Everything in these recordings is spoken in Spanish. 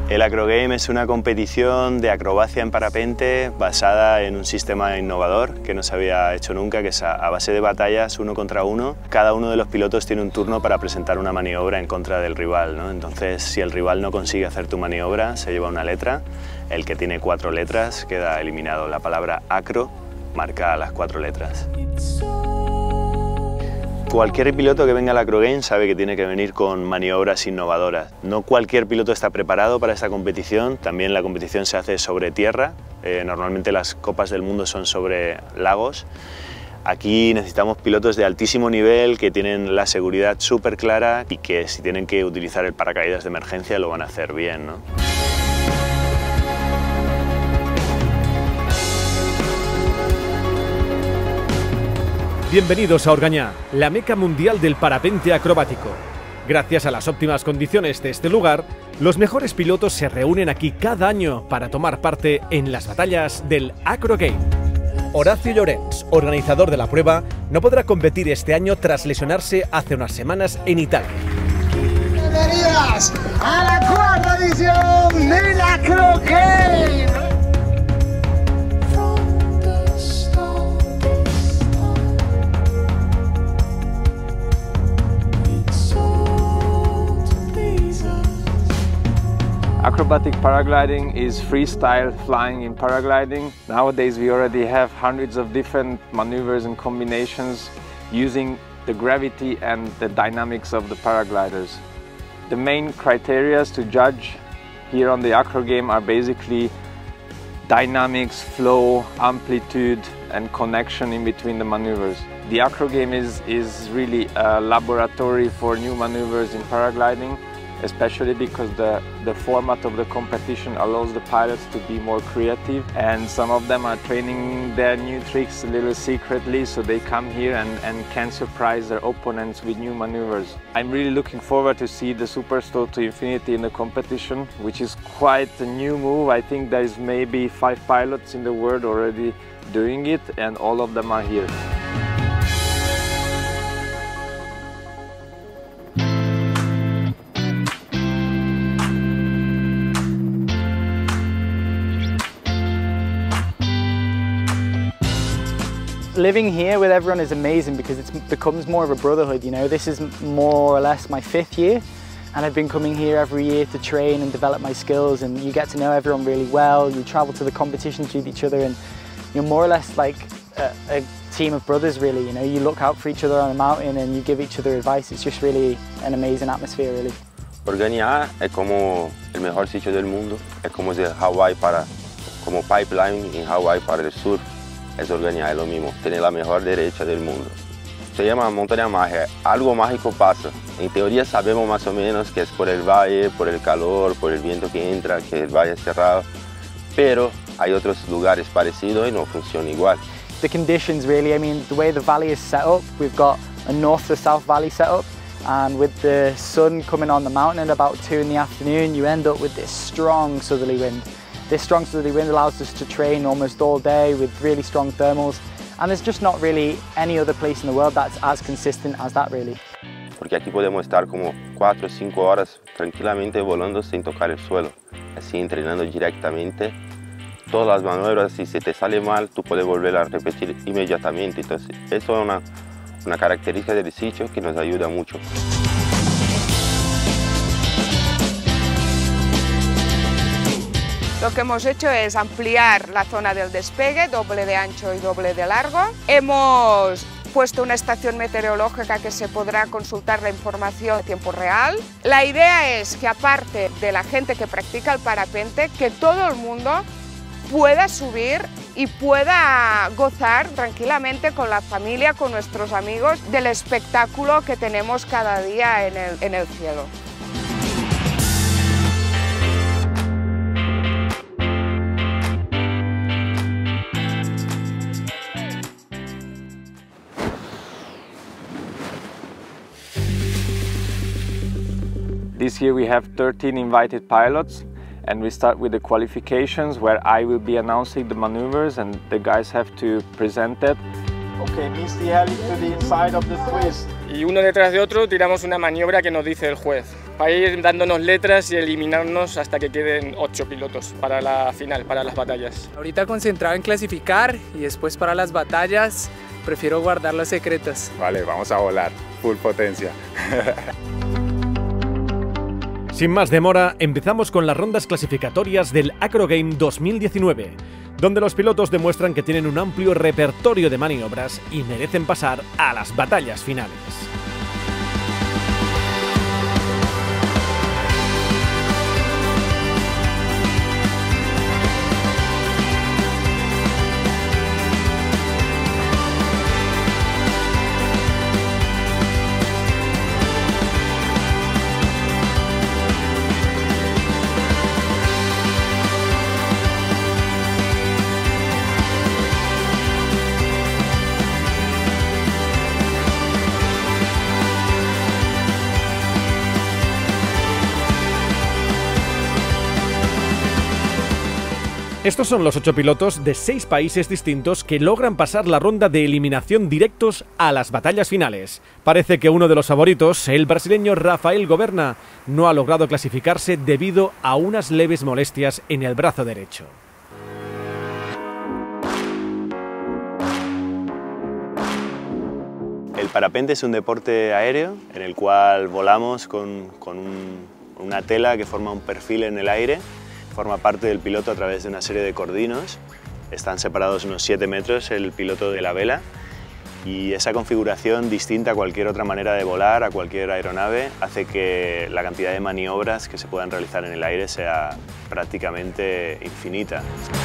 El Acrogame es una competición de acrobacia en parapente basada en un sistema innovador que no se había hecho nunca, que es a base de batallas 1 contra 1. Cada uno de los pilotos tiene un turno para presentar una maniobra en contra del rival, ¿no? Entonces, si el rival no consigue hacer tu maniobra, se lleva una letra. El que tiene 4 letras queda eliminado. La palabra acro marca las 4 letras. Cualquier piloto que venga al Acrogame sabe que tiene que venir con maniobras innovadoras. No cualquier piloto está preparado para esta competición. También la competición se hace sobre tierra. Normalmente las copas del mundo son sobre lagos. Aquí necesitamos pilotos de altísimo nivel que tienen la seguridad súper clara y que si tienen que utilizar el paracaídas de emergencia lo van a hacer bien, ¿no? Bienvenidos a Orgañá, la meca mundial del parapente acrobático. Gracias a las óptimas condiciones de este lugar, los mejores pilotos se reúnen aquí cada año para tomar parte en las batallas del Acrogame. Horacio Llorens, organizador de la prueba, no podrá competir este año tras lesionarse hace unas semanas en Italia. Bienvenidas a la cuarta edición del Acrogame. Acrobatic paragliding is freestyle flying in paragliding. Nowadays we already have hundreds of different maneuvers and combinations using the gravity and the dynamics of the paragliders. The main criteria to judge here on the Acrogame are basically dynamics, flow, amplitude and connection in between the maneuvers. The Acrogame is really a laboratory for new maneuvers in paragliding, especially because the format of the competition allows the pilots to be more creative, and some of them are training their new tricks a little secretly, so they come here and can surprise their opponents with new maneuvers. I'm really looking forward to see the Superstow to Infinity in the competition, which is quite a new move. I think there's maybe 5 pilots in the world already doing it, and all of them are here. Living here with everyone is amazing because it becomes more of a brotherhood, you know. This is more or less my 5th year and I've been coming here every year to train and develop my skills, and you get to know everyone really well. You travel to the competitions with each other and you're more or less like a team of brothers, really, you know. You look out for each other on a mountain and you give each other advice. It's just really an amazing atmosphere, really. Orgañá es como el mejor sitio del mundo, es como de Hawái como Pipeline en Hawái para el surf. Es Orgañá, es lo mismo, tiene la mejor derecha del mundo. Se llama montaña mágica, algo mágico pasa. En teoría sabemos más o menos que es por el valle, por el calor, por el viento que entra, que el valle es cerrado, pero hay otros lugares parecidos y no funciona igual. The conditions really, I mean, the way the valley is set up, we've got a north to south valley set up, and with the sun coming on the mountain at about 2 in the afternoon, you end up with this strong southerly wind. This strong southerly wind allows us to train almost all day with really strong thermals, and there's just not really any other place in the world that's as consistent as that, really. Porque aquí podemos estar como 4 o 5 horas tranquilamente volando sin tocar el suelo, así entrenando directamente todas las maniobras. Si se te sale mal, tú puedes volver a repetir inmediatamente. Entonces, eso es una característica del sitio que nos ayuda mucho. Lo que hemos hecho es ampliar la zona del despegue, doble de ancho y doble de largo. Hemos puesto una estación meteorológica que se podrá consultar la información en tiempo real. La idea es que, aparte de la gente que practica el parapente, que todo el mundo pueda subir y pueda gozar tranquilamente con la familia, con nuestros amigos, del espectáculo que tenemos cada día en el cielo. This year we have 13 invited pilots, and we start with the qualifications, where I will be announcing the maneuvers and the guys have to present it. Okay, means the heli to the inside of the twist. Y uno detrás de otro tiramos una maniobra que nos dice el juez, para ir dándonos letras y eliminarnos hasta que queden 8 pilotos para la final, para las batallas. Ahorita concentrado en clasificar y después para las batallas prefiero guardar los secretos. Vale, vamos a volar, full potencia. Sin más demora, empezamos con las rondas clasificatorias del Acrogame 2019, donde los pilotos demuestran que tienen un amplio repertorio de maniobras y merecen pasar a las batallas finales. Estos son los 8 pilotos de 6 países distintos que logran pasar la ronda de eliminación directos a las batallas finales. Parece que uno de los favoritos, el brasileño Rafael Goberna, no ha logrado clasificarse debido a unas leves molestias en el brazo derecho. El parapente es un deporte aéreo en el cual volamos con una tela que forma un perfil en el aire. Forma parte del piloto a través de una serie de cordinos. Están separados unos 7 metros el piloto de la vela y esa configuración, distinta a cualquier otra manera de volar, a cualquier aeronave, hace que la cantidad de maniobras que se puedan realizar en el aire sea prácticamente infinita.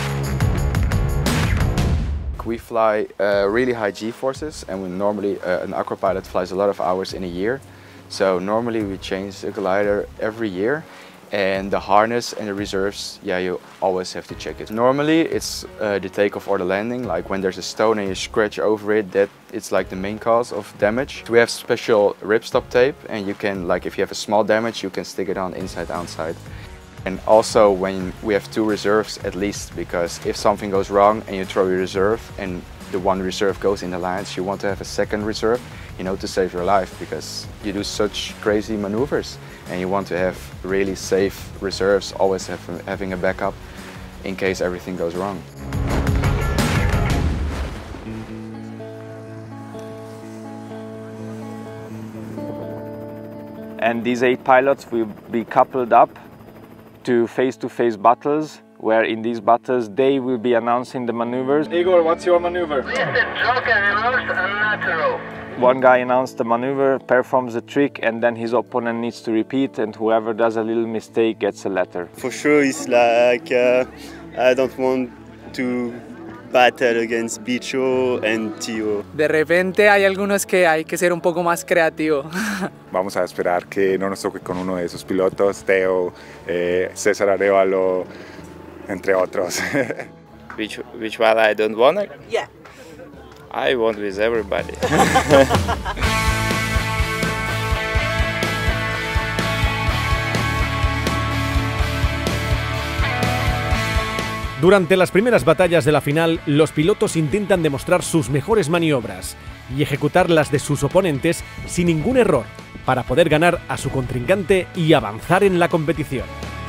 We fly really high G-forces, and normally an aquapilot flies a lot of hours in a year. So normally we change the glider every year. And the harness and the reserves, yeah, you always have to check it. Normally it's the takeoff or the landing, like when there's a stone and you scratch over it, that it's like the main cause of damage. We have special ripstop tape, and you can, like if you have a small damage, you can stick it on inside, outside. And also when we have 2 reserves at least, because if something goes wrong and you throw your reserve and the one reserve goes in the lines, you want to have a second reserve, you know, to save your life, because you do such crazy maneuvers and you want to have really safe reserves, always having a backup in case everything goes wrong. And these 8 pilots will be coupled up to face-to-face battles, where in these battles they will be announcing the maneuvers. Igor, what's your maneuver? One guy announced the maneuver, performs the trick, and then his opponent needs to repeat, and whoever does a little mistake gets a letter. For sure, it's like I don't want to battle against Bicho and Tio. De repente hay algunos que hay que ser un poco más creativo. Vamos a esperar que no nos toque con uno de esos pilotos, Teo, César Arévalo, entre otros. Which one I don't want? Yeah. I want with everybody. Durante las primeras batallas de la final, los pilotos intentan demostrar sus mejores maniobras y ejecutar las de sus oponentes sin ningún error, para poder ganar a su contrincante y avanzar en la competición.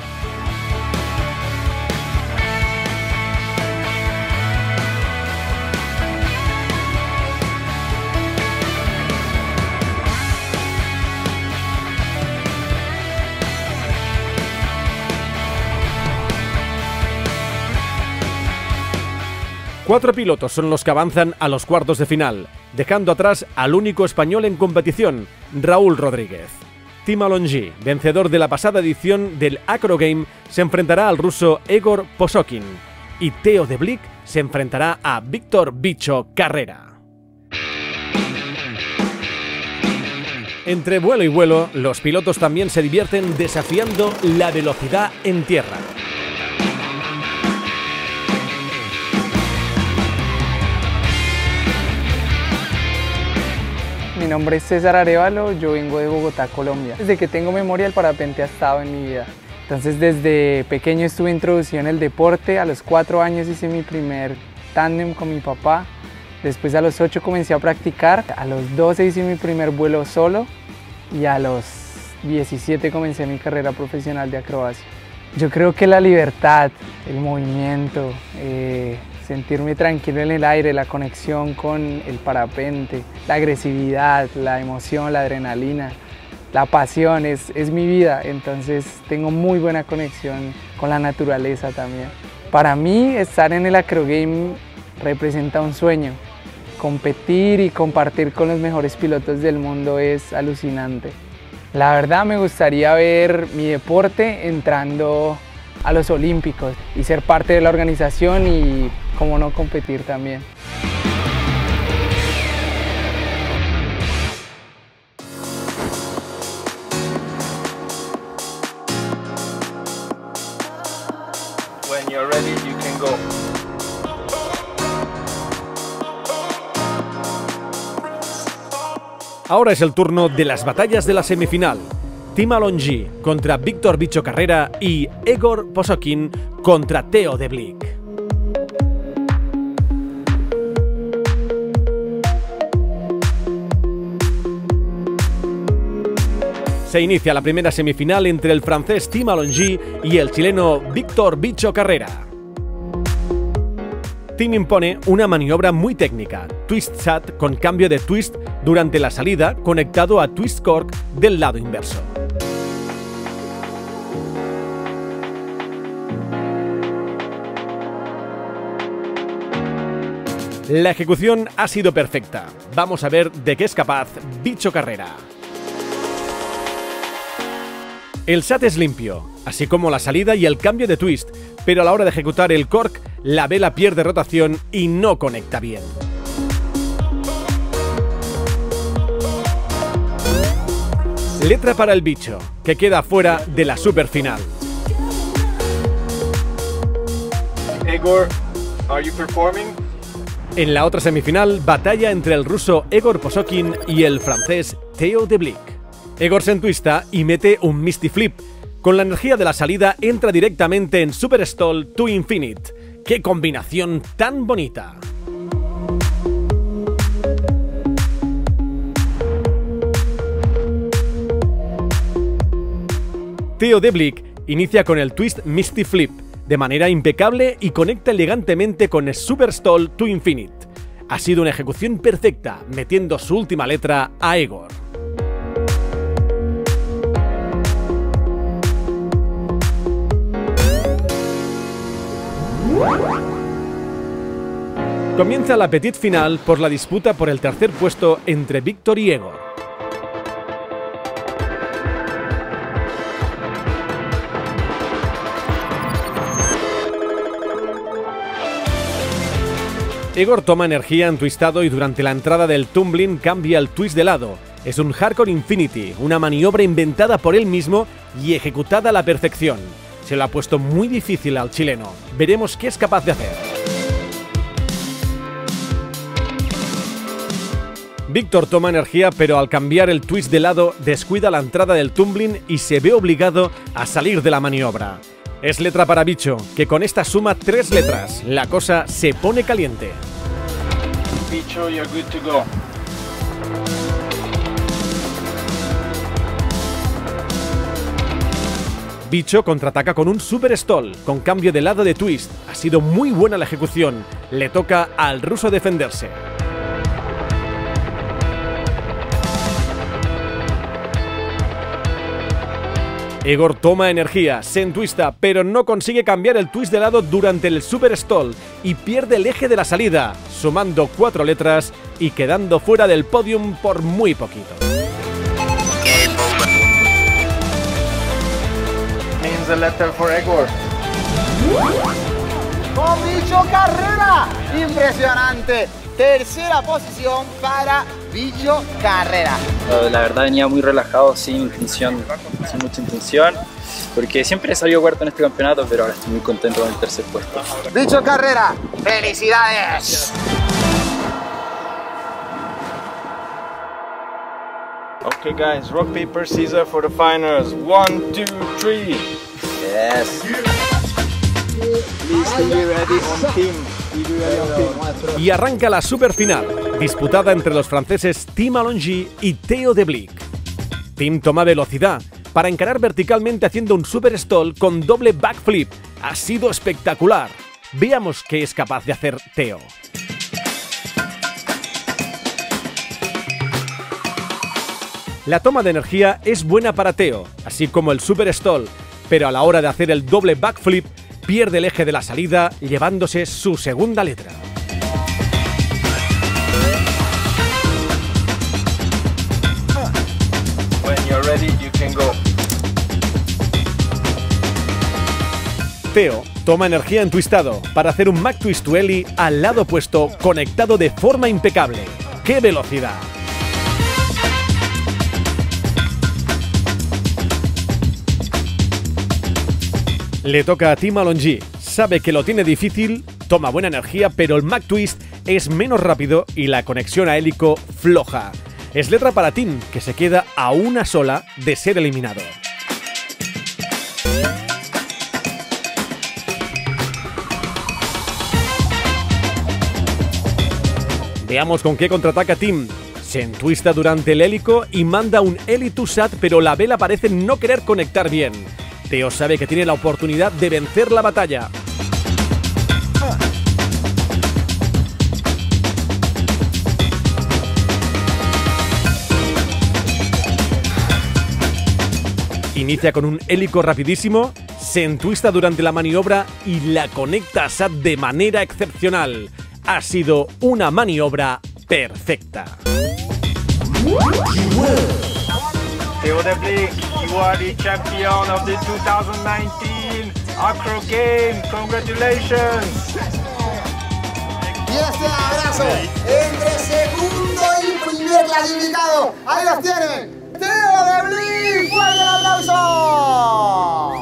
Cuatro pilotos son los que avanzan a los cuartos de final, dejando atrás al único español en competición, Raúl Rodríguez. Tim Alongi, vencedor de la pasada edición del Acrogame, se enfrentará al ruso Egor Posokin y Theo de Blick se enfrentará a Víctor Bicho Carrera. Entre vuelo y vuelo, los pilotos también se divierten desafiando la velocidad en tierra. Mi nombre es César Arévalo, yo vengo de Bogotá, Colombia. Desde que tengo memoria el parapente ha estado en mi vida. Entonces desde pequeño estuve introducido en el deporte, a los 4 años hice mi primer tándem con mi papá Después a los 8 comencé a practicar, a los 12 hice mi primer vuelo solo y a los 17 comencé mi carrera profesional de acrobacia. Yo creo que la libertad, el movimiento, sentirme tranquilo en el aire, la conexión con el parapente, la agresividad, la emoción, la adrenalina, la pasión, es mi vida, entonces tengo muy buena conexión con la naturaleza también. Para mí estar en el Acrogame representa un sueño. Competir y compartir con los mejores pilotos del mundo es alucinante. La verdad me gustaría ver mi deporte entrando a los Olímpicos y ser parte de la organización y, como no, competir también. When you're ready, you can go. Ahora es el turno de las batallas de la semifinal. Tim Alongi contra Víctor Bicho Carrera y Egor Posokin contra Theo de Blic. Se inicia la primera semifinal entre el francés Tim Alongi y el chileno Víctor Bicho Carrera. Tim impone una maniobra muy técnica, twist sat con cambio de twist durante la salida conectado a twist cork del lado inverso. La ejecución ha sido perfecta. Vamos a ver de qué es capaz Bicho Carrera. El sat es limpio, así como la salida y el cambio de twist, pero a la hora de ejecutar el cork, la vela pierde rotación y no conecta bien. Letra para el bicho, que queda fuera de la superfinal. Egor, are you performing? En la otra semifinal, batalla entre el ruso Egor Posokin y el francés Theo de Blic. Egor se entwista y mete un Misty Flip. Con la energía de la salida entra directamente en Super Stall to Infinite. ¡Qué combinación tan bonita! Theo de Blic inicia con el twist Misty Flip de manera impecable y conecta elegantemente con el Super Stall to Infinite. Ha sido una ejecución perfecta, metiendo su última letra a Egor. Comienza la petite final por la disputa por el tercer puesto entre Víctor y Egor. Egor toma energía en twistado y durante la entrada del tumbling cambia el twist de lado. Es un Hardcore Infinity, una maniobra inventada por él mismo y ejecutada a la perfección. Se lo ha puesto muy difícil al chileno. Veremos qué es capaz de hacer. Víctor toma energía, pero al cambiar el twist de lado descuida la entrada del tumbling y se ve obligado a salir de la maniobra. Es letra para Bicho, que con esta suma 3 letras. La cosa se pone caliente. Bicho, you're good to go. Bicho contraataca con un Super Stall, con cambio de lado de twist. Ha sido muy buena la ejecución. Le toca al ruso defenderse. Egor toma energía, se entwista, pero no consigue cambiar el twist de lado durante el Super Stall y pierde el eje de la salida, sumando 4 letras y quedando fuera del podium por muy poquito. Means the letter for Egor. Con Bicho Carrera, impresionante. Tercera posición para Bicho Carrera. La verdad venía muy relajado, sin intención, sin mucha intención, porque siempre he salido cuarto en este campeonato, pero ahora estoy muy contento con el tercer puesto. Bicho Carrera, felicidades. Okay guys, rock, paper, scissors for the finals. 1, 2, 3. Yes. Please be ready on team. Y arranca la superfinal, disputada entre los franceses Tim Allongy y Theo de Blic. Tim toma velocidad para encarar verticalmente haciendo un super stall con doble backflip. Ha sido espectacular. Veamos qué es capaz de hacer Theo. La toma de energía es buena para Theo, así como el super stall, pero a la hora de hacer el doble backflip pierde el eje de la salida, llevándose su segunda letra. When you're ready, you can go. Theo toma energía en twistado para hacer un Mac Twist to Ellie al lado opuesto, conectado de forma impecable. ¡Qué velocidad! Le toca a Tim Allongy. Sabe que lo tiene difícil, toma buena energía, pero el Mac Twist es menos rápido y la conexión a hélico floja. Es letra para Tim, que se queda a una sola de ser eliminado. Veamos con qué contraataca Tim. Se entwista durante el hélico y manda un Heli to Sat, pero la vela parece no querer conectar bien. Theo sabe que tiene la oportunidad de vencer la batalla. Inicia con un hélico rapidísimo, se entwista durante la maniobra y la conecta a Sat de manera excepcional. Ha sido una maniobra perfecta. Theo de Blic, you are the champion of the 2019 Acro Game. Congratulations! Y este abrazo entre segundo y primer clasificado. Ahí los tienen. Theo de Blic, fuerte el aplauso.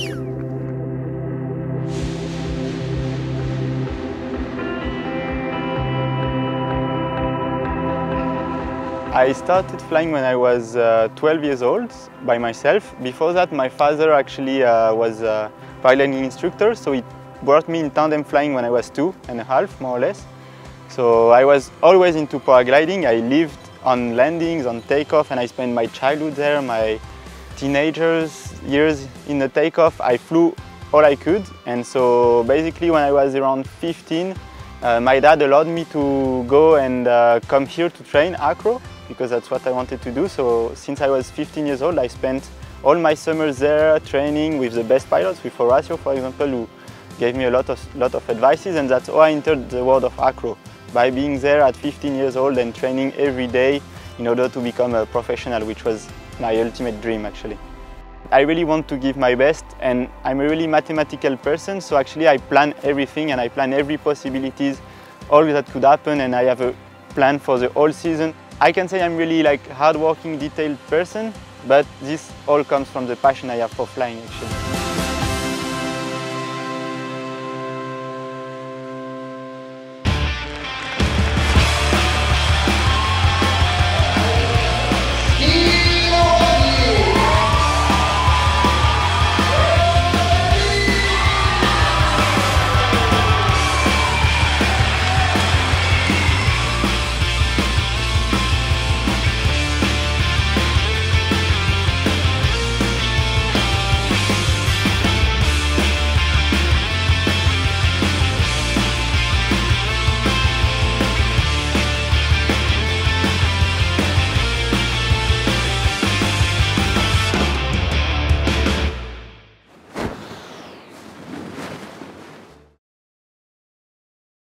I started flying when I was 12 years old by myself. Before that, my father actually was a paragliding instructor, so he brought me in tandem flying when I was 2.5, more or less. So I was always into paragliding. I lived on landings, on takeoff, and I spent my childhood there, my teenagers years in the takeoff. I flew all I could, and so basically when I was around 15, my dad allowed me to go and come here to train acro, because that's what I wanted to do. So since I was 15 years old, I spent all my summers there training with the best pilots, with Horacio, for example, who gave me a lot of advices, and that's how I entered the world of acro, by being there at 15 years old and training every day in order to become a professional, which was my ultimate dream, actually. I really want to give my best, and I'm a really mathematical person, so actually I plan everything and I plan every possibilities, all that could happen, and I have a plan for the whole season. I can say I'm really like hard-working, detailed person, but this all comes from the passion I have for flying, actually.